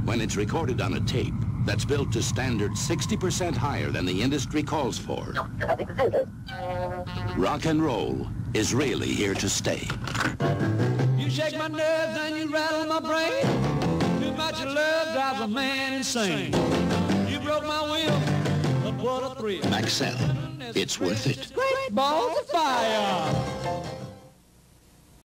when it's recorded on a tape that's built to standards 60% higher than the industry calls for. Rock and roll is really here to stay. You shake my nerves and you rattle my brain. Too much of love drives a man insane. You broke my will, but what a thrill. Maxell, it's worth it. Great balls of fire.